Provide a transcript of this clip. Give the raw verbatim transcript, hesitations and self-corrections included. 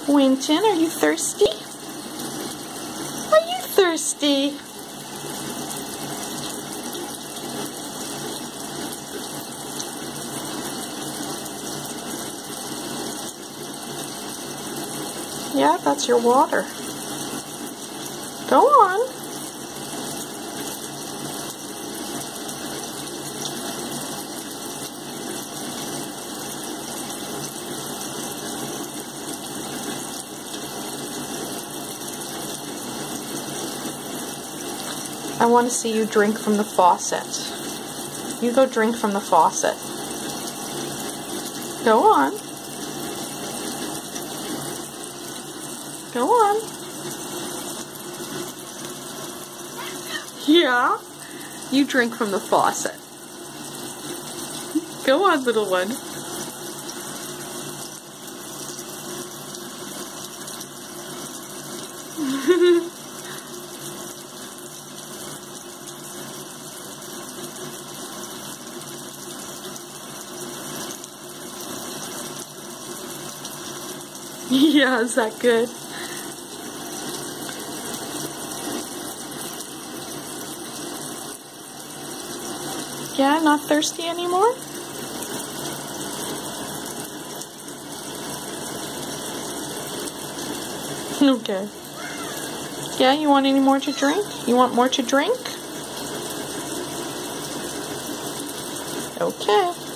Winton, are you thirsty? Are you thirsty? Yeah, that's your water. Go on. I want to see you drink from the faucet. You go drink from the faucet. Go on. Go on. Yeah, you drink from the faucet. Go on, little one. Yeah, is that good? Yeah, not thirsty anymore? Okay. Yeah, you want any more to drink? You want more to drink? Okay.